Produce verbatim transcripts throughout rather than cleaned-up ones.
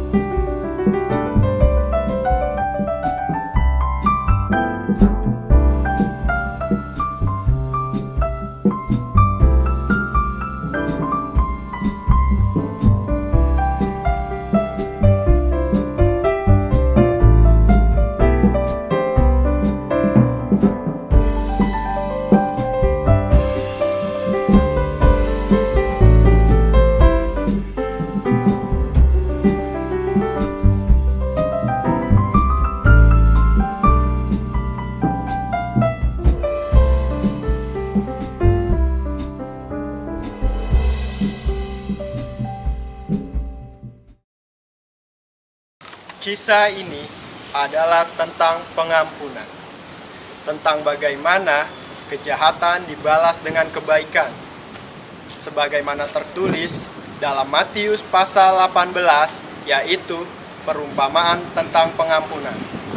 Kisah ini adalah tentang pengampunan, tentang bagaimana kejahatan dibalas dengan kebaikan, sebagaimana tertulis dalam Matius pasal delapan belas, yaitu perumpamaan tentang pengampunan.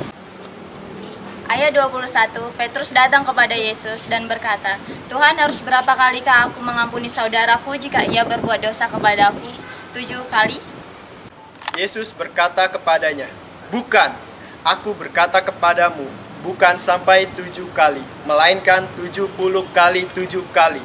Ayat dua puluh satu, Petrus datang kepada Yesus dan berkata, "Tuhan, harus berapa kalikah aku mengampuni saudaraku jika ia berbuat dosa kepadaku? Tujuh kali?" Yesus berkata kepadanya, "Bukan, aku berkata kepadamu, bukan sampai tujuh kali, melainkan tujuh puluh kali tujuh kali."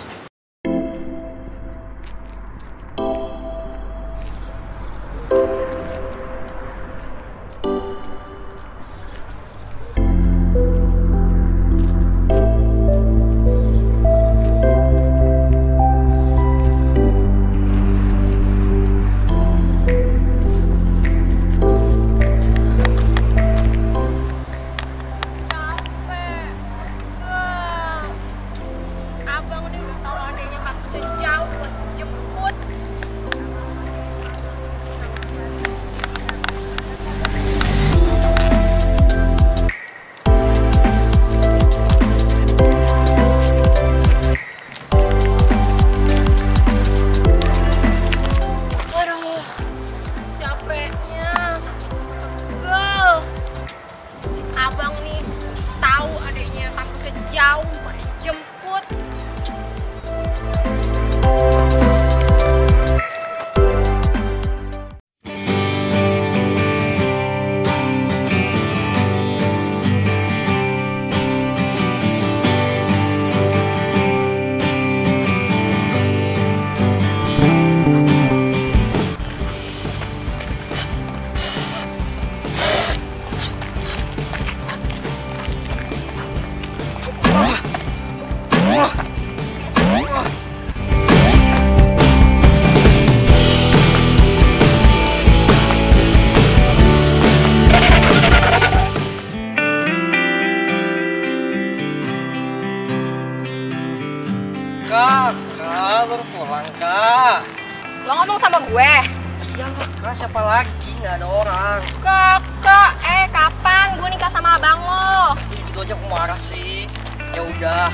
Kak, kak, baru pulang, Kak. Lo ngomong sama gue? Iya, Kak, siapa lagi? Nggak ada orang. Kakak, eh kapan gue nikah sama abang lo? Ih, gitu aja aku marah sih. Ya udah,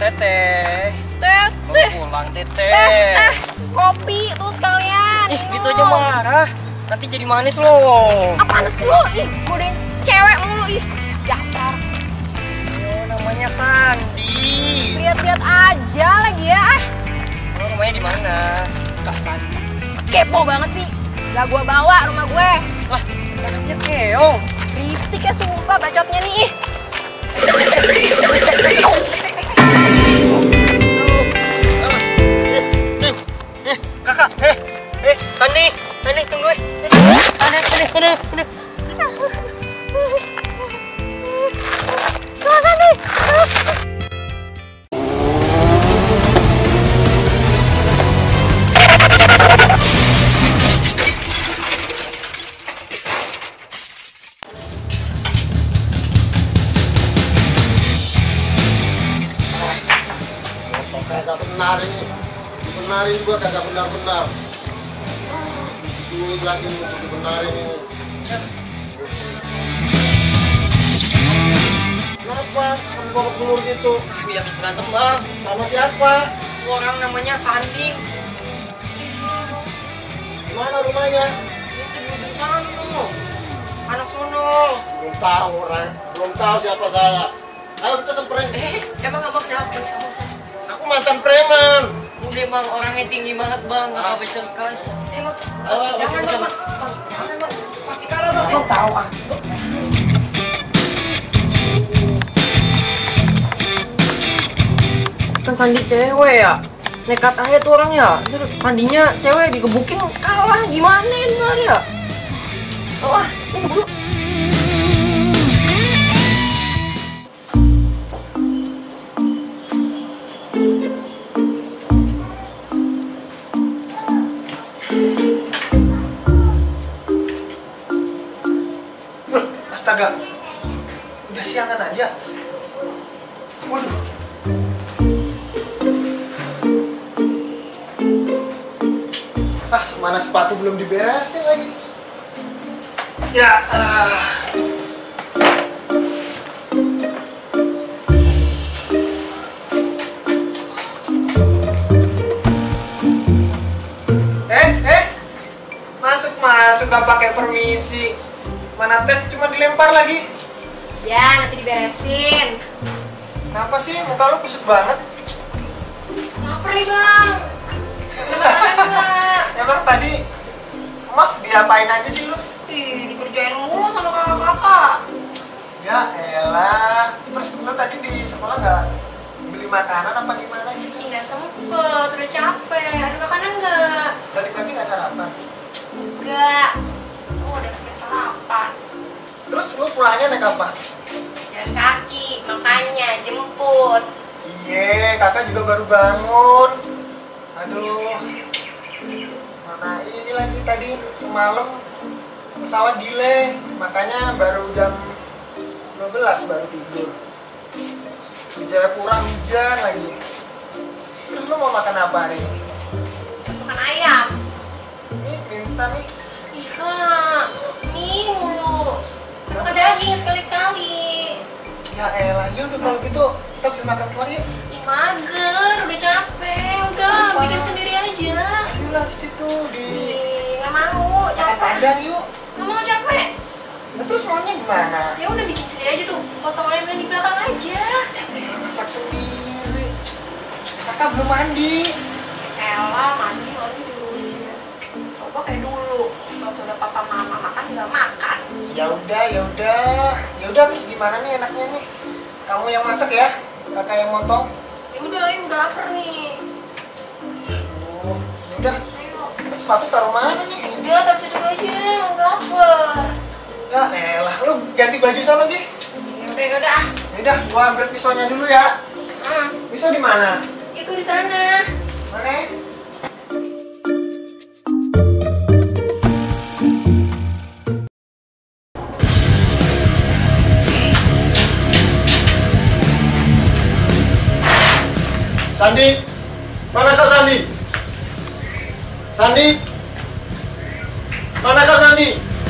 Teteh. Teteh. Baru pulang, Teteh. Teh, teh, kopi tuh sekalian. Ih, gitu aja marah. Nanti jadi manis loh. Apaan sih lo? Ih, godain cewek mulu, ih. Dasar. Oh, namanya Sandi. Lihat-lihat aja lagi ya, ah. Oh, rumahnya di mana? Kak Sandi. Kepo banget sih. Gak gue bawa rumah gue. Lah, anaknya keong. Berisik ya sumpah bacotnya nih. Eh, kakak, eh, eh, Sandi, Sandi, tunggu. Sandi, Sandi, Sandi, Sandi. Sandi. Kagak benar ini, benarin gua kagak benar-benar. Duit lagi untuk dibenarin ini. Kenapa kamu bawa gelur gitu? Kami habis berantem, Bang. Sama siapa? Orang namanya Sandi. Mana rumahnya? Itu di sana. Anak sono. Belum tahu orang, belum tahu siapa saya. Ayo kita semperin. Eh, emang abang siapa? Abang siapa? Aku mantan preman. Udah bang, orangnya tinggi banget bang, nggak Ah. bisa kan. Emang, Ayo, ayo, jangan kita bang, sana. bang, jangan bang. tahu ah. Kan Sandi cewek ya, nekat aja tuh orang ya. Terus Sandinya cewek digebukin kalah, gimana ntar ya? Wah, ini dulu. Astaga, udah siangan aja. Waduh. Ah, mana sepatu belum diberesin lagi. Ya, ah. Eh, eh. Masuk-masuk gak pakai permisi. Mana tes cuma dilempar lagi. Ya, nanti diberesin. Kenapa sih muka lu kusut banget? Lapar nih, Bang. Ada makanan nggak? Emang tadi Mas diapain aja sih lu? Ih, dikerjain mulu sama kakak-kakak. Ya elah. Terus lu tadi di sekolah nggak beli makanan apa gimana gitu? Ih, nggak sempet, udah capek. Ada makanan nggak? Balik lagi nggak sarapan? Nggak. Oh, udah pakai sarapan. Terus lu pulangnya naik apa? Jalan kaki, makanya jemput. Iye, kakak juga baru bangun. Aduh, mana ini lagi tadi semalam pesawat delay, makanya baru jam dua belas baru tidur. Di Jayapura hujan lagi. Terus lu mau makan apa hari ini? Makan ayam. Nih, mie instan nih. Ih, Kak. Nih mulu. Kan pakai daging sekali-kali. Ya elah, yaudah kalau gitu kita beli makan keluar yuk. Ih, mager, udah capek. Udah, Apa? bikin sendiri aja. Ayolah ke situ di Ih, nggak mau, makan capek. Padang yuk. Nggak mau, capek. Nah, terus maunya gimana? Ya udah bikin sendiri aja tuh. Potong ayam di belakang aja. Ya, masak sendiri. Kakak belum mandi. Elah, mandi masih dulu. Coba kayak dulu. Waktu udah papa mama makan nggak makan. Ya udah, ya udah. Ya udah terus gimana nih enaknya nih? Kamu yang masak ya? Kakak yang motong? Ya udah, ya udah lapar nih. Oh, ya udah. Ayo. Terus sepatu taruh mana nih? Udah, taruh situ aja. Udah lapar. Ya elah, lu ganti baju sana Gi. Ya udah, ya udah. Ya udah, gua ambil pisaunya dulu ya. Hmm, Pisau di mana? itu di sana. Mana? Sandi, mana kau Sandi? Sandi, mana kau Sandi?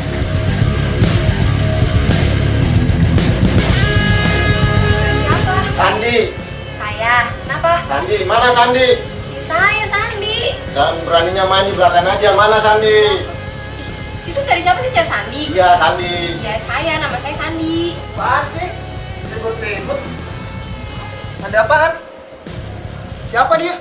Siapa? Sandi, Saya. Kenapa? Sandi, mana Sandi? Ya, saya, Sandi. Jangan beraninya main di belakang aja, mana Sandi? Situ cari siapa sih? Cari Sandi? Iya Sandi. Ya, saya. Nama saya Sandi. Apaan sih? Ribut-ribut. Ada apaan? Siapa dia?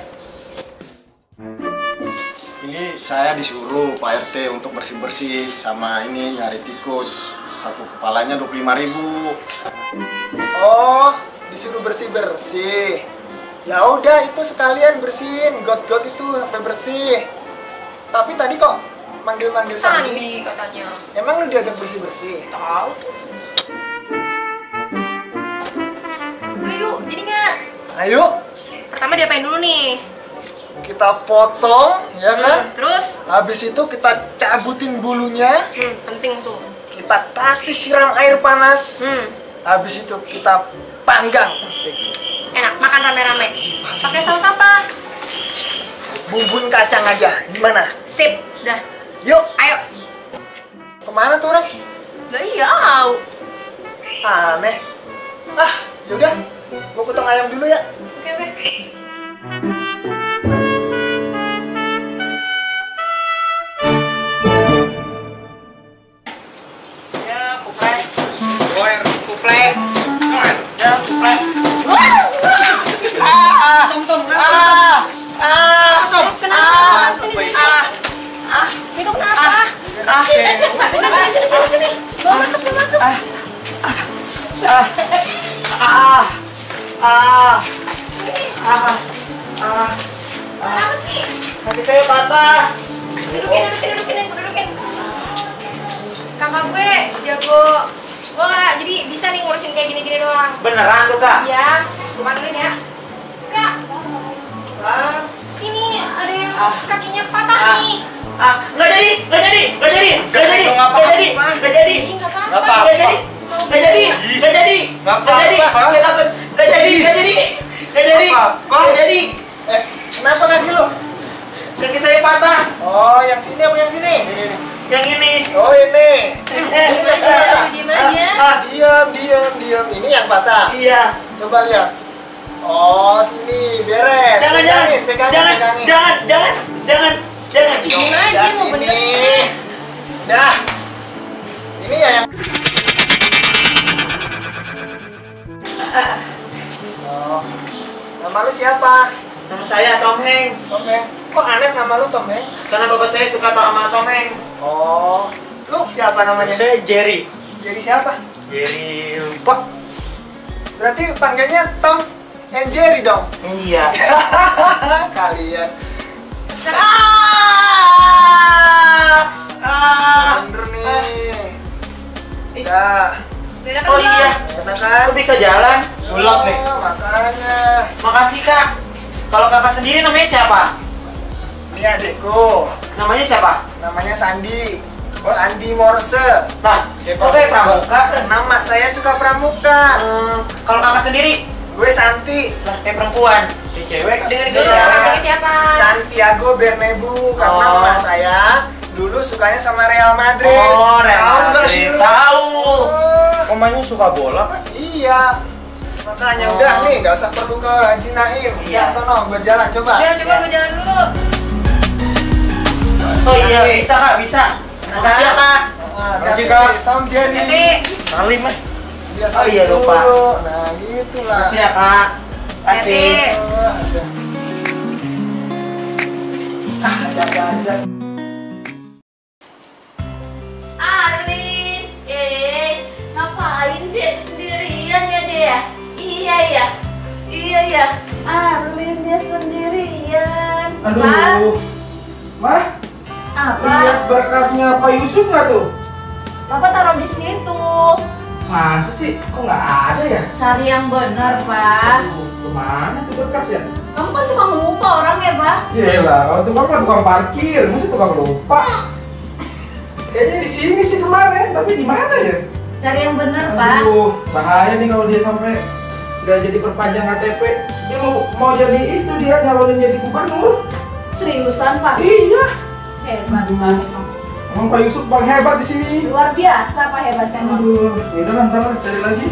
Ini saya disuruh Pak R T untuk bersih-bersih sama ini nyari tikus. Satu kepalanya dua puluh lima ribu. Oh, disuruh bersih-bersih. Ya udah itu sekalian bersihin, got-got itu sampai bersih. Tapi tadi kok manggil-manggil Sandi? Sandi katanya. Emang lu diajak bersih-bersih? Tahu tuh. Udah yuk, jadi nggak? Ayo, Pertama diapain dulu nih? kita potong, ya kan? Hmm, terus? Habis itu kita cabutin bulunya, Hmm, penting tuh. kita kasih siram air panas. Hmm, Habis itu kita panggang. enak, makan rame-rame. Pakai saus apa? Bumbun kacang aja, gimana? Sip, udah. Yuk, Ayo. kemana tuh orang? Udah iya. Aneh. Ah, yaudah, gua potong ayam dulu ya. Oke, oke. Ya, kuplek. Goer, kuplek. Ya, kuplek. Ah, tom tom. Ah, ah, tom. Kenapa? Sini, sini. Ah, ah. Itu kenapa? Ah, Sini, sini. Bawa masuk, bawa masuk. ah, ah, ah, ah, ah, ah. Kenapa sih? Kaki saya patah. Dudukin, dudukin, dudukin, aku dudukin. Kakak gue jago bola, jadi bisa nih ngurusin kayak gini-gini doang. Beneran tuh kak? Iya, gue panggilin ya. Kak, Ah, sini ada yang Ah. kakinya patah Ah. nih. Ah, nggak jadi, nggak jadi, nggak jadi, nggak jadi, Nggak nggak apa-apa. jadi, nggak jadi, Ih, nggak Nggak apa-apa. apa-apa. nggak jadi, nggak jadi, nggak jadi, Nggak nggak jadi, apa-apa. nggak takut, nggak jadi, nggak jadi, nggak jadi, Nggak apa-apa. nggak jadi. eh, kenapa kaki lu? Kaki saya patah. Oh, yang sini apa yang sini? Yang ini. Oh, ini. Eh, Diem aja, lu diem aja. Ah, Diam, diam, diam. Ini yang patah. iya. Coba lihat. Oh, sini beres. Jangan, jangan, Pegangin, pegangin, jangan, pegangin. jangan, jangan, jangan, jangan. Ih, diem aja, Dah, mau sini. benerin. Dah. Ini ya yang. Oh. Nama lu siapa? Nama saya Tom Heng. Tom Heng. Kok aneh nama lu Tom Heng? Karena bapak saya suka sama Tom Heng. Oh. Lu siapa namanya? Saya Jerry. Jadi siapa? Jerry lupa. Berarti panggilnya Tom and Jerry dong. Iya. Kalian. Ah! Ah! Bener nih. Dah. Beda kan Oh Bang? iya, Enak kan? aku bisa jalan. Sulap nih. Makanya. Makasih kak. Kalau kakak sendiri namanya siapa? Ini adekku. Namanya siapa? Namanya Sandi. Sandi Morse. Nah, kok kayak pramuka? Nama saya suka pramuka. Hmm, kalau kakak sendiri? Gue Santi. Lah, kayak perempuan. Kayak cewek. Dengerin Dia dulu, cewek. namanya siapa? Santiago Bernabeu karena Oh. emak saya dulu sukanya sama Real Madrid. Oh, Real Tahu nggak sih Madrid. lu? Tahu. Oh, Omanya suka bola kan? iya. Makanya Oh. udah nih, nggak usah perlu ke Haji Naim. Iya. Ya, sono, gue jalan coba. Ya, coba gue jalan dulu. Oh iya, bisa kak, bisa. Makasih ya kak. Ah, Makasih, hati-hati, Kak. Tom Jerry. Jadi, Salim eh. Dia Oh iya, dulu. lupa. Nah, gitulah. Makasih ya kak. Makasih. Hati. Oh, ada. Ah, ada aja. Arlin, eh, ngapain dek sendirian ya dek? Iya ya, iya ya. Arlin dia sendirian. Aduh, Mah, Apa? lihat berkasnya Pak Yusuf nggak tuh? Bapak taruh di situ. Masa sih, kok nggak ada ya? Cari yang benar, Pak. Aduh, kemana tuh berkas ya? Kamu kan tukang lupa orang ya, Pak? Yelah, kalau tukang mah tukang parkir, masa tukang lupa? Kayaknya di sini sih kemarin, tapi di mana ya? Cari yang benar, Pak. Aduh, bahaya nih kalau dia sampai nggak jadi perpanjang K T P. Dia mau mau jadi itu dia nyalonin jadi gubernur. Seriusan, Pak? Iya. Hebat, Pak. Memang. Emang Pak Yusuf paling hebat di sini. Luar biasa, Pak, hebat memang. Aduh, yaudah ntar cari lagi.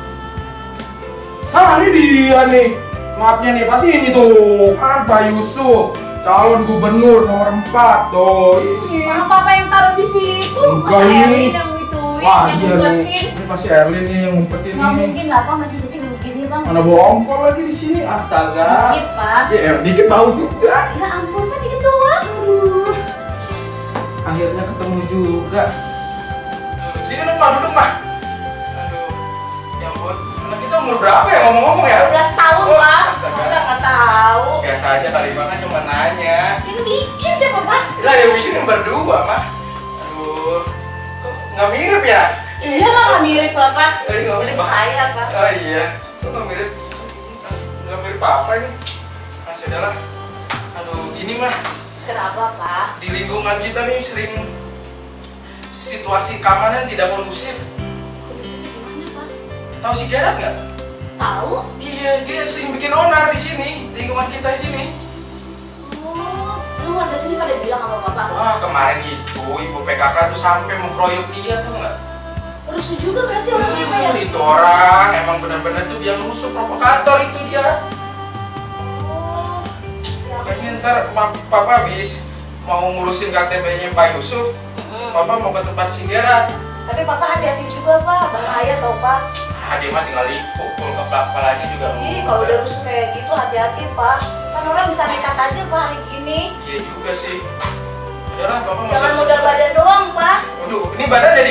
Ah, ini dia nih. Maafnya nih, pasti ini tuh. Kan Pak Yusuf, calon gubernur nomor empat. Tuh, ini. Orang Papa yang taruh di situ. Enggak, Masa ini. Erwin yang ngituin, Wah, yang iya nih. ngumpetin. Ini pasti Erlin nih yang ngumpetin Nggak nih. mungkin lah, Pak, masih kecil begini, Bang. Mana bongkol lagi di sini, astaga. Dikit, Pak. Ya, eh, dikit tahu juga. Ya ampun, kan dikit doang. Aduh. Akhirnya ketemu juga. Sini dong, mah, duduk, mah. Aduh, ya ampun. Anak kita umur berapa ya ngomong-ngomong ya? dua belas tahun, Oh, Pak. astaga. Masa nggak tahu? Biasa aja kali, mah kan cuma nanya. Yang bikin siapa, Pak? Lah yang bikin yang berdua, mah. Aduh, kok nggak mirip ya? Iya lah, nggak mirip, Bapak. Eh, nggak Mirip apa. saya, Pak. Oh iya, kok nggak mirip? Nggak mirip apa ini? Masih adalah. Aduh, gini mah. Kenapa, Pak? Di lingkungan kita nih sering situasi keamanan tidak kondusif. Kondisinya gimana, Pak? Tahu si Gerard nggak? Tahu? Iya, dia sering bikin onar di sini, lingkungan kita di sini. Oh, lu warga sini pada bilang sama Bapak. Wah, kemarin itu ibu P K K tuh sampai mengkroyok dia tuh nggak? Rusuh juga berarti orangnya, Pak, ya? Uh, itu orang emang benar-benar tuh dia rusuh, provokator itu dia. Oh, ya. Makanya ntar pa- papa habis mau ngurusin K T P-nya Pak Yusuf, Mm-mm. papa mau ke tempat si Gerard. Tapi Papa hati-hati juga, Pak. Bahaya tau, Pak. Ah, dia mah tinggal dipukul kepala-kepalanya juga. Ih, kalau udah rusuh kayak gitu hati-hati, Pak. Kan orang bisa nekat aja, Pak, hari gini. Iya juga sih. Udahlah, papa mau Jangan siap-siap. modal badan doang, Pak.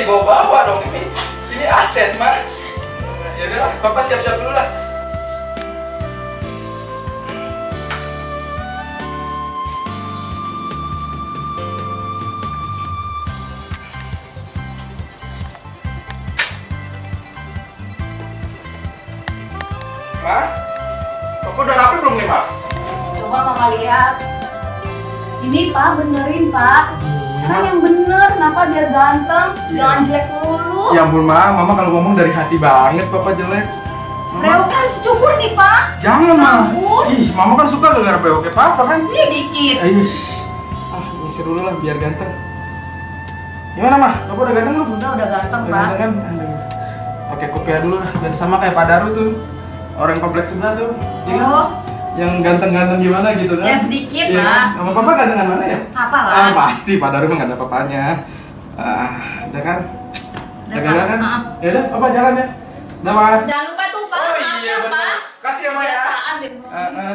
dibawa-bawa dong ini. Ini aset, Mak. Ya udahlah, Papa siap-siap dulu lah. Ma, Papa udah rapi belum nih, Ma? Coba Mama lihat. Ini Pak, benerin Pak. Emang yang bener, kenapa biar ganteng, jangan jelek mulu. Ya ampun, Ma, Mama kalau ngomong dari hati banget, Papa jelek. Brewoknya harus cukur nih Pak. Jangan, Ma. Ampun. Ih, Mama kan suka gara-gara brewoknya Papa kan. Iya dikit. Ayo, ah, ngisi dulu lah biar ganteng. Gimana, Ma? Papa udah ganteng belum? Udah, udah ganteng Udah Pak. ganteng kan? Aduh. Pakai kopiah dulu lah, biar sama kayak Pak Daru tuh. Orang kompleks sebelah tuh. Iya kan? Oh. Yang ganteng-ganteng gimana gitu kan? Ya sedikit, iya, Pak. Sama Papa gantengan mana ya? Apa lah? Ah, pasti Pak Daru mah gak ada apa-apanya. Ah, udah kan? Udah, Udah kan? Pak. Ah. Ya udah, Papa jalan ya. Udah, Ma. Jangan lupa tuh Pak. Oh iya makan, benar. Pak. Kasih ya, Ma ya. Kebiasaan deh. Ah, ah.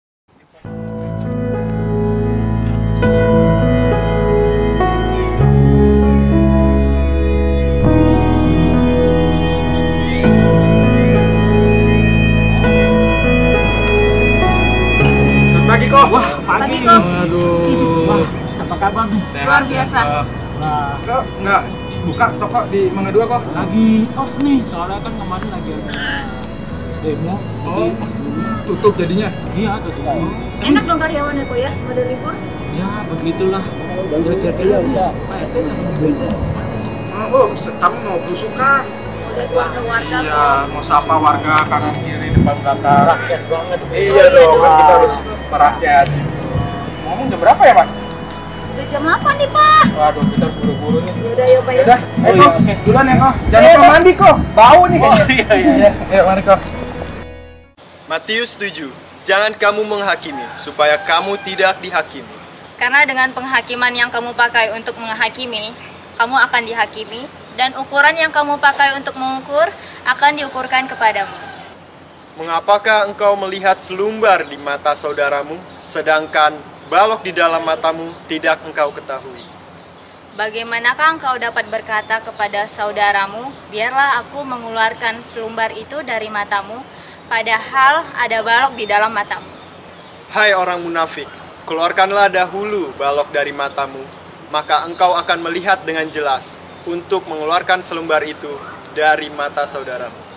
Pagi kok. Wah, Pagi kok. Aduh. Apa kabar nih? Sehat, Luar sehat, biasa. kok. Nah, Kok nggak buka toko di Mangga Dua kok? lagi off nih, soalnya kan kemarin lagi ada demo, jadi Oh. off dulu. Tutup jadinya. Iya, tuh tuh. Enak dong karyawannya kok ya, pada libur. Ya, begitulah. Kira-kira udah. Pak R T sama Bu. Oh, kamu mau belusukan? Udah warga-warga kok. Iya, mau sapa warga kanan kiri depan belakang. Rakyat banget. Iya dong, kan kita harus merakyat. Ngomong jam berapa ya, Pak? Udah jam delapan nih Pak. Waduh, kita harus buru-buru nih. Yaudah yuk Pak ya. Udah, Oh, ayo iya, kok. oke. Duluan ya kok. Jangan lupa mandi kok. Bau nih kayaknya. Oh, iya, iya. Iya, ayo mari kok. Matius tujuh. Jangan kamu menghakimi, supaya kamu tidak dihakimi. Karena dengan penghakiman yang kamu pakai untuk menghakimi, kamu akan dihakimi, dan ukuran yang kamu pakai untuk mengukur akan diukurkan kepadamu. Mengapakah engkau melihat selumbar di mata saudaramu, sedangkan balok di dalam matamu tidak engkau ketahui? Bagaimanakah engkau dapat berkata kepada saudaramu, biarlah aku mengeluarkan selumbar itu dari matamu, padahal ada balok di dalam matamu? Hai orang munafik, keluarkanlah dahulu balok dari matamu, maka engkau akan melihat dengan jelas untuk mengeluarkan selumbar itu dari mata saudaramu.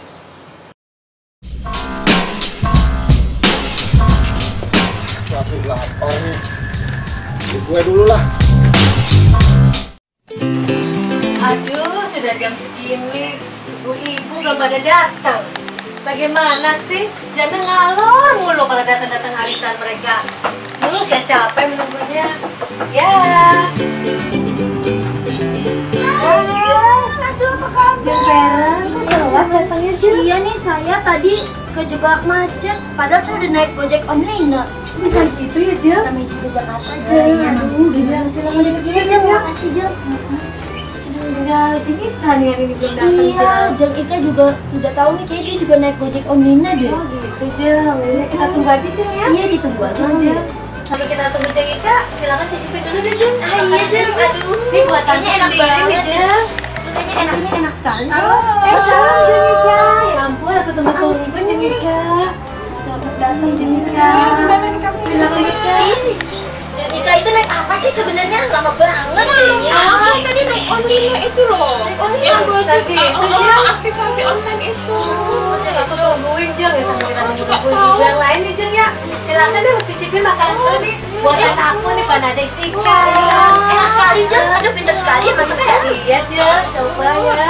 Waduh, lapar nih. Beli gue dulu lah. Aduh, sudah jam segini, ibu-ibu belum pada datang. Bagaimana sih? Jangan ngalor mulu kalau datang-datang arisan mereka. Dulu saya capek menunggunya. Ya. Aduh, apa kabar? Jangan kok telat datangnya, Jeng? Iya nih, saya tadi kejebak macet, padahal saya udah naik Gojek online. Nah, Bisa gitu ya, Jeng? namanya juga Jakarta, Jeng, Jeng. aduh, Jeng, silakan Iya, duduk ya, Jeng. Jeng. Makasih, Jeng. Tinggal Jeng Ika nih yang ini belum datang, Iya, Jeng. Jeng Ika juga tidak tahu nih, kayak dia juga naik Gojek online deh. Oh gitu, Jeng. Ya, kita tunggu aja, Jeng ya. Iya, ditunggu aja, Oh, Jeng. Jeng. Sampai kita tunggu Jeng Ika, silakan cicipin dulu deh, Jeng. Ah, iya, Jeng. Aduh, ini buat tante Kayaknya enak sendiri, banget, Jeng. Kayaknya enaknya enak sekali. Halo, eh, salam Jeng Ika. Ya ampun, aku tunggu-tunggu Jeng Ika. Selamat datang Jeng Ika. Selamat Jeng Ika. Jeng Ika itu naik apa sih sebenarnya? Lama banget kayaknya. Ah, tadi naik online itu loh. Naik online? Yang gue Bisa suka, gitu, oh, Jeng. aktivasi online itu. Aku tungguin Jeng ya sampai kita nunggu-nungguin juga yang lain nih Jeng ya. Silakan deh cicipin makanan dulu nih. Buat aku nih Panada Sika. Enak sekali, Jeng. Aduh, pintar sekali ya masaknya ya. Iya Jeng, coba ya.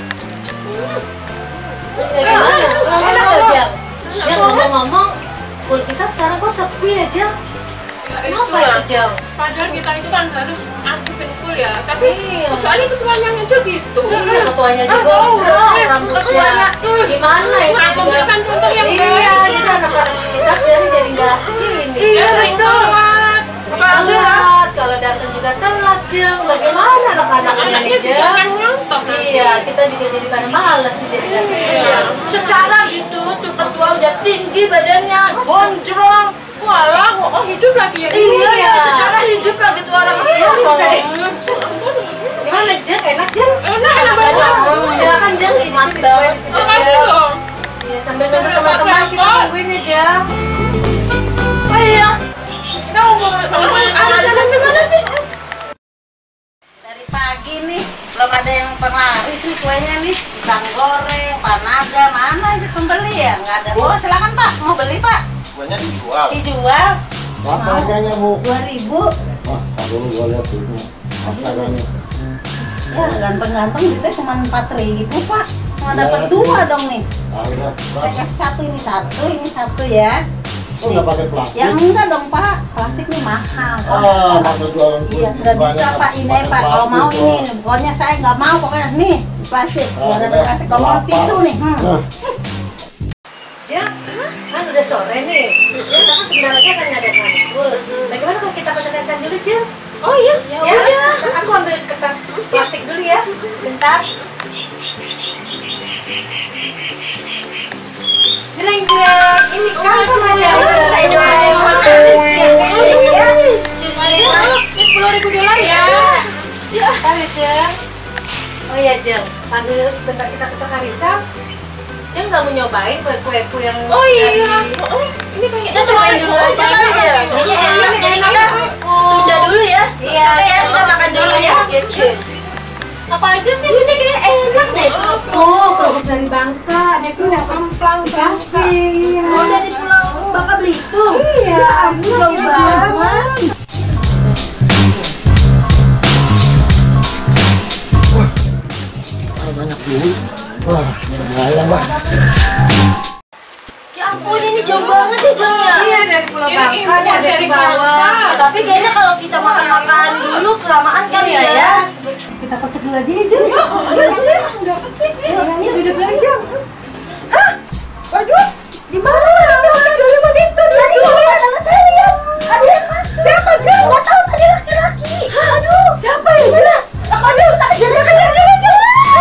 Ya gimana? Enak gak Jeng? Ya ngomong-ngomong, kul kita sekarang kok sepi ya Jeng? Ya, Kenapa itulah. itu Jeng? Padahal kita itu kan harus aktifin full ya. Tapi Iya. kecuali ketuanya aja gitu. Iya, ketuanya juga Oh, udah, iya, rambutnya ketuanya tuh. gimana itu Kurang juga. memberikan contoh yang Iya, baik. jadi anak-anak kita sekarang jadi nggak ini. Iya, betul. Telat, kalau datang juga telat Jeng. Bagaimana anak-anaknya nih Anaknya juga Jeng? kan nyontoh nanti. Iya, kita juga jadi pada males nih jadi datang Iya. Jeng. Secara gitu, tuh ketua udah tinggi badannya, gondrong. Walah, oh hidup lagi ya. Iya, ya, secara hidup lah gitu orang. Iya, bisa deh. Gimana Jeng? Enak Jeng? Enak, enak Silakan Jeng, cicipin di sebelah sini. Makasih dong. Iya, sambil nonton teman-teman kita tungguin ya Jeng. Oh iya. Kita mau ngomongin ada gimana sih? Dari pagi nih belum ada yang penglaris nih kuenya nih, pisang goreng, panada, mana itu pembeli ya? Nggak ada. Oh silakan Pak, mau beli Pak? Kuenya dijual. Dijual. Berapa harganya Bu? Dua ribu. Wah, dulu gua lihat duitnya. Astaganya. Ya ganteng-ganteng duitnya cuma empat ribu Pak. Mau Ya, dapat sih. dua dong nih. Ah, udah. Saya kasih satu, ini satu, ini satu ya. Oh, nggak pakai plastik? Ya enggak dong Pak, plastik nih mahal. Ah, masa jualan Iya, nggak bisa Pak, ini Pak, kalau mau ini, pokoknya saya nggak mau, pokoknya nih, plastik, Ah, ada udah. plastik, kalau mau tisu nih. Hmm. Nah, Jeng, kan udah sore nih. Kita kan sebentar lagi akan ngadain matkul. Bagaimana kalau kita kocok-kocokan dulu Jeng? Oh iya. Ya udah, aku ambil kertas plastik dulu ya, sebentar. Jreng jreng, ini kan sama aja. Kayak Doraemon ada Jeng. Ya, justru Ini sepuluh ribu dolar ya. ya, kali Jeng. Oh iya Jeng, sambil sebentar kita kocok harisan. Jeng nggak mau nyobain kue-kue yang Oh iya. dari- Oh, ini kayak Kita cobain dulu aja ya. Ini enak, enak, enak. enak. Tunda dulu ya. Iya, kita makan dulu ya. Ya, cheers. Apa aja sih? Ini kayak enak deh. Oh, kerupuk dari Bangka, ada itu udah kemplang kasih. Oh dari Pulau Bangka Belitung? Iya, Pulau banget. banyak duit. Wah, lumayan Mbak. Ya ampun, ini jauh banget ya Jeng ya? Iya, dari Pulau Ini Bangka, impor ada dari dari bawah. Bangka. Tapi kayaknya kalau kita makan-makan dulu kelamaan kali ya ya. Kita kocok dulu aja ya, Jeng. Iya aja deh. Udah apa sih? Ayo, ayo, duduk dulu, Jeng. Waduh. Di mana? Dari mana itu? Tadi ada saya lihat. Ada yang masuk. Siapa Jeng? Nggak tahu, ada laki-laki. Aduh, siapa ya Jeng? Aduh, tak kejar, kejar, kejar, kejar.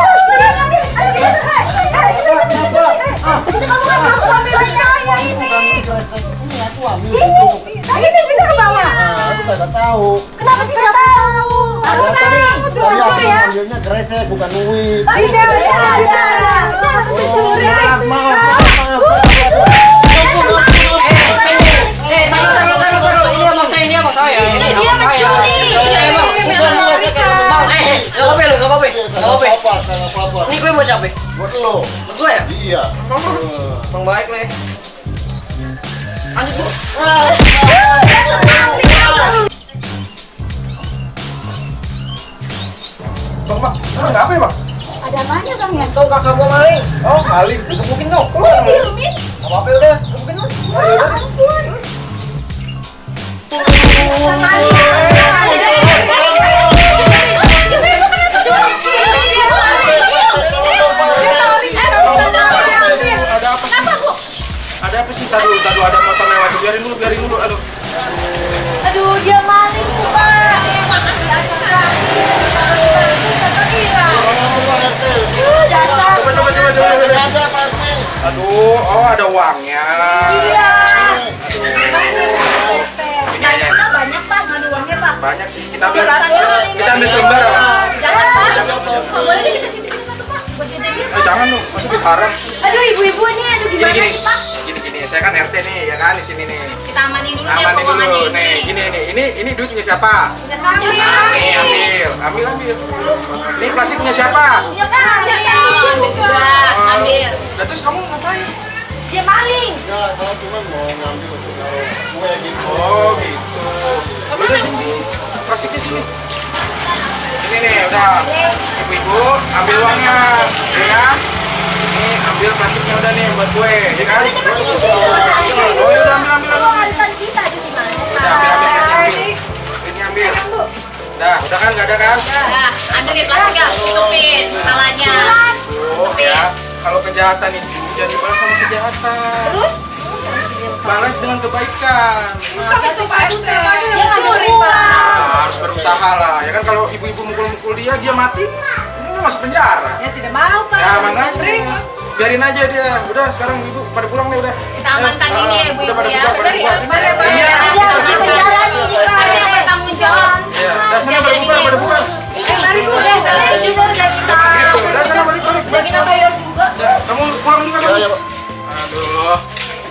Itu kamu kan belum ambil saya ini. Ini aku ambil. Ini, tadi ini kita ke bawah. Nah, aku tidak tahu. Kenapa tidak tahu? Aku curi. Tadi aku ambilnya gresek bukan duit. Tidak, tidak, tidak. Aku curi. Maaf, maaf, maaf, maaf. Eh, taruh, taruh, taruh, taruh. Ini abang saya, ini abang saya. Ini dia mencuri. Eh, bang, bukan gua, saya kan bang. Eh, nggak apa-apa lu, nggak apa-apa, nggak apa-apa. Apa, kalau apa-apa. Ini gue mau siapa? Buat lo. Buat gue ya? Iya. Bang baik nih. Lanjut bu. Bang, bang, bang, nggak apa ya bang? Ada apanya bang ya? Tuh kakak gua maling. Oh, maling. Gebukin dong. Oh, diemin. Nggak apa-apa udah. Gebukin dong. Ayo, udah. Ampun. Ada apa sih? Ada apa sih? Tadu, tadu ada motor lewat. Biarin dulu, biarin dulu. Aduh. Aduh, dia maling tuh, Pak. Dasar. Coba, coba, coba, coba, coba. Aduh, oh ada uangnya. Iya. Ini aja. Banyak pak, ngadu uangnya pak. Banyak sih. Kita ambil, kita ambil selembar apa? Jangan pak. Boleh deh kita titipin satu pak. Buat jajan. Eh, jangan dong, masuk diparah. Aduh, ibu-ibu nih, aduh Gini, gimana gini, sih, Pak? shh, gini, gini. Saya kan R T nih, ya kan di sini nih. Kita amanin dulu deh Amanin keuangannya dulu, nih. ini. Gini, ini, ini, ini duit punya siapa? Ya kami ya. Nih, ambil, ambil, ambil. Ini plastik punya siapa? Ya kan? Ambil juga, ambil. Nah, terus kamu ngapain? Dia maling. Ya, saya cuma mau ngambil untuk naruh kue gitu. Oh, gitu. Udah, sini, sini. Plastiknya sini. Ini nih, udah. Ibu-ibu, ambil uangnya, ya. Ini ambil plastiknya udah nih buat kue, ya kan? Ini masih di sini, Mas. Di sini. Oh, udah ambil, ambil, Oh, ambil. arisan kita di mana? Udah, ambil, ambil, ambil. Ini ambil. Udah, udah kan? Gak ada kan? Nah, ambil nih plastiknya, tutupin kepalanya. Oh ya, kalau kejahatan itu jangan dibalas sama kejahatan. Terus? Balas dengan kebaikan. Masa sih Pak susah Pak? Dia curi, Pak. Nah, harus berusaha lah. Ya kan kalau ibu-ibu mukul-mukul dia, dia mati, ini masuk penjara. Ya tidak mau, Pak. Ya makanya biarin aja dia. Udah sekarang ibu pada pulang nih udah. Kita amankan Eh, ini ya ah, ibu-ibu udah pada ya. bubar, pada Bener ya? bubar. Bener, bener. Iya. Ada harus di penjara nih, ada yang bertanggung jawab. Ya, udah sana pada bubar, pada bubar. Eh, mari Bu, udah, kita aja juga udah kita. Udah sana balik, balik. Udah kita saya, Pak. Aduh.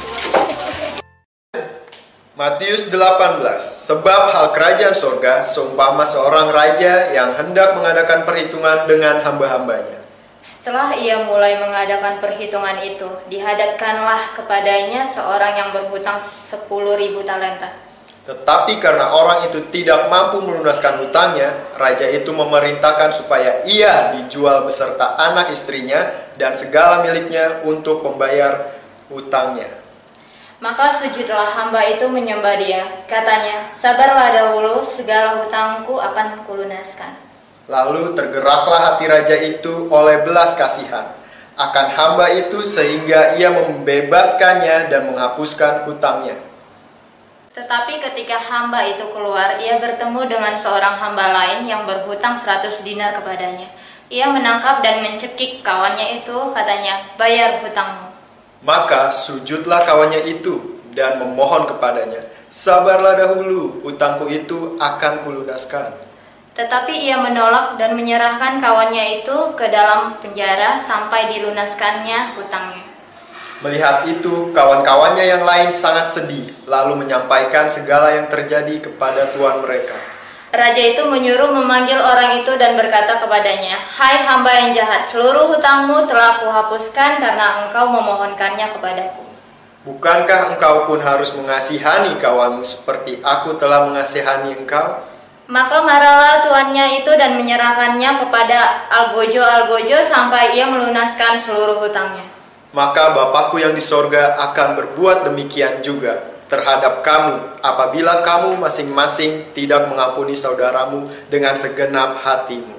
Matius delapan belas. Sebab hal kerajaan sorga seumpama seorang raja yang hendak mengadakan perhitungan dengan hamba-hambanya. Setelah ia mulai mengadakan perhitungan itu, dihadapkanlah kepadanya seorang yang berhutang sepuluh ribu talenta. Tetapi karena orang itu tidak mampu melunaskan hutangnya, raja itu memerintahkan supaya ia dijual beserta anak istrinya dan segala miliknya untuk membayar hutangnya. Maka sujudlah hamba itu menyembah dia. Katanya, sabarlah dahulu, segala hutangku akan kulunaskan. Lalu tergeraklah hati raja itu oleh belas kasihan akan hamba itu sehingga ia membebaskannya dan menghapuskan hutangnya. Tetapi ketika hamba itu keluar, ia bertemu dengan seorang hamba lain yang berhutang seratus dinar kepadanya. Ia menangkap dan mencekik kawannya itu, katanya, bayar hutangmu. Maka sujudlah kawannya itu dan memohon kepadanya, sabarlah dahulu, hutangku itu akan kulunaskan. Tetapi ia menolak dan menyerahkan kawannya itu ke dalam penjara sampai dilunaskannya hutangnya. Melihat itu, kawan-kawannya yang lain sangat sedih, lalu menyampaikan segala yang terjadi kepada tuan mereka. Raja itu menyuruh memanggil orang itu dan berkata kepadanya, hai hamba yang jahat, seluruh hutangmu telah kuhapuskan karena engkau memohonkannya kepadaku. Bukankah engkau pun harus mengasihani kawanmu seperti aku telah mengasihani engkau? Maka marahlah tuannya itu dan menyerahkannya kepada algojo-algojo sampai ia melunaskan seluruh hutangnya. Maka Bapakku yang di sorga akan berbuat demikian juga terhadap kamu apabila kamu masing-masing tidak mengampuni saudaramu dengan segenap hatimu.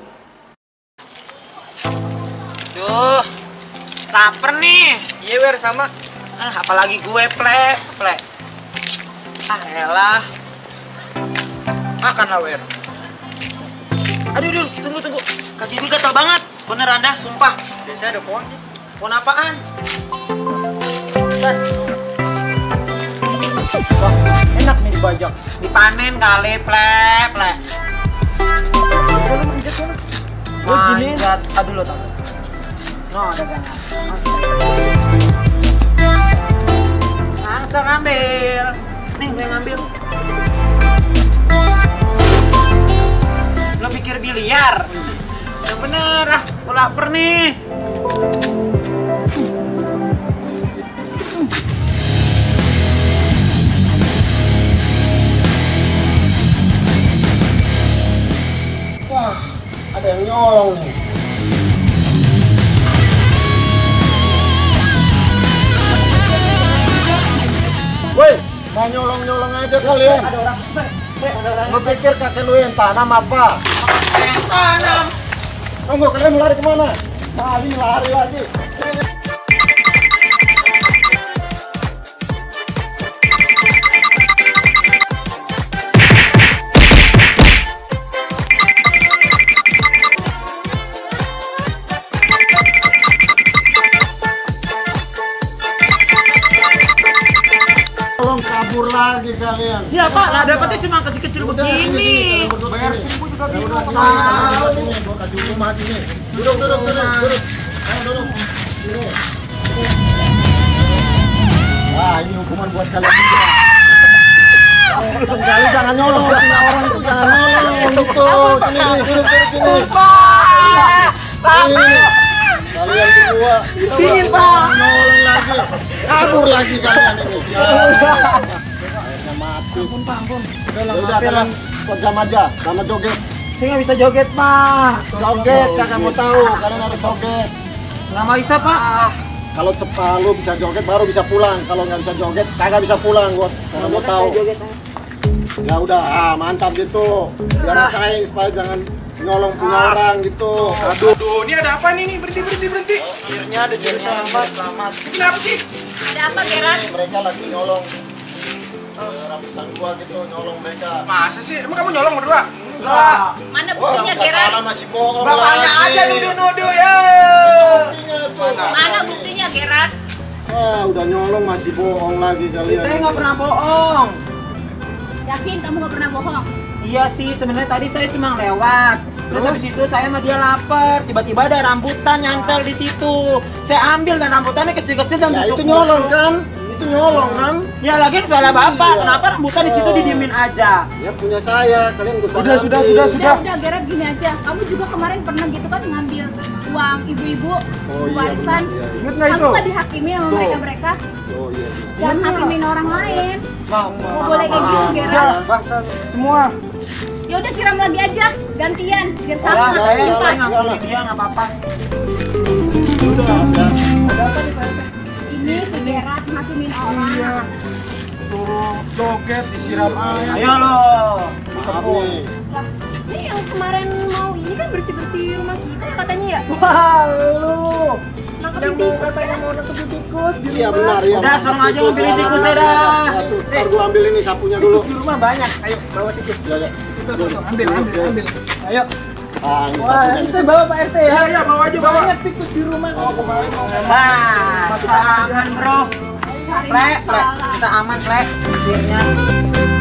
Duh, lapar nih. Iya wer sama. Ah, apalagi gue plek, plek. Ah, elah. Makan lah wer. Aduh, aduh, tunggu, tunggu. Kaki gue gatal banget. Bener Anda, sumpah. Biasanya ada pohon. Pohon apaan? Wah, enak nih dibajak. Dipanen kali, plek, plek. Lu manjat sana. Manjat. Aduh, lo tau. No, ada gana. Langsung ambil. Nih, gue ngambil. Lo pikir biliar? Yang bener ah, gue lapar nih. Wah, ada yang nyolong nih. Woi, mau nyolong-nyolong aja kalian. Ada orang, ada orang. Lu pikir kakek lu yang tanam apa? Yang tanam. Tunggu, kalian mau lari kemana? Lari, lari lagi. Tolong kabur lagi kalian. Ya Pak, lah dapatnya cuma kecil-kecil begini. Bayar seribu juga bingung. Nah, sini, gua kasih rumah sini. Duduk, duduk, duduk, duduk. Ayo duduk. Sini. Wah, ini hukuman buat kalian juga. Kali jangan nyolong, punya orang itu jangan nyolong. Duduk, sini, duduk, duduk, sini. Ini. Kalian semua. Dingin, Pak. Nyolong lagi. Kabur lagi kalian ini. Akhirnya mati. Ampun, Pak, ampun. Udah, kalian kejam aja sama joget. Saya nggak bisa joget Pak. Joget, kakak mau tahu. Kalian harus joget. Nggak mau bisa Pak. Kalau cepat lu bisa joget baru bisa pulang. Kalau nggak bisa joget, kagak bisa pulang gua. Kakak mau tahu. Ya udah, ah, mantap gitu. Biar rasain supaya jangan nyolong punya orang gitu. Aduh, aduh, ini ada apa nih? nih? Berhenti, berhenti, berhenti. Akhirnya ada jadi selamat, selamat. Ini kenapa sih? Ada apa Geran? Mereka lagi nyolong rambutan gua gitu, nyolong mereka. Masa sih? Emang kamu nyolong berdua? Lah, Mana Wah, buktinya nggak Geran? salah masih bohong bapaknya lagi. aja nuduh-nuduh ya. Buktinya tuh. Mana buktinya Geran? Ah, udah nyolong masih bohong lagi kalian. Saya nggak pernah bohong. Yakin kamu gak pernah bohong? Iya sih, sebenarnya tadi saya cuma lewat. Terus habis itu saya sama dia lapar, tiba-tiba ada rambutan nyantel di situ. Saya ambil dan rambutannya kecil-kecil dan Ya busuk. itu nyolong kan? Itu nyolong kan? Ya lagi salah bapak, Iya. kenapa rambutan di situ Oh. didiemin aja? Ya punya saya, kalian gak usah Sudah, ngambil. sudah, sudah, Udah, udah, Gerard, gini aja. Kamu juga kemarin pernah gitu kan ngambil uang ibu-ibu Oh iya, warisan. benar, iya, iya. Ingat nggak Kamu itu? nggak dihakimi sama Tuh. mereka-mereka. Oh iya. Jangan hakimin orang lain. Bang, Nggak boleh kayak gitu, Ya, Gerard. basah semua. Ya udah siram lagi aja, gantian biar Ya, sama. saya, enggak, saya enggak, ngakuin enggak. dia nggak apa-apa. Udah, udah. Ini si Gerard hakimin orang. Iya. Suruh joget, disiram air. Ayo lo. Maaf nih. Lah, ini yang kemarin mau ini kan bersih-bersih rumah kita ya katanya ya. Wah, lu Nangkepin yang mau tikus katanya kan? mau nangkepin tikus di Iya rumah. benar ya. Udah, sekarang aja ngambilin tikus ya, dah. Ntar gua ambil ini sapunya dulu. Tikus di rumah banyak. Ayo bawa tikus. Ya, ya. Tuh, tuh, tuh, ambil, ambil, ambil. Ayo. Ah, ini Wah, sapunya. ini saya bawa Pak R T ya. Iya, iya, bawa aja, bawa. Banyak tikus di rumah. Oh, kemarin mau Nah, kita aman bro. Cari Plek, plek. masalah. Kita aman plek. Akhirnya.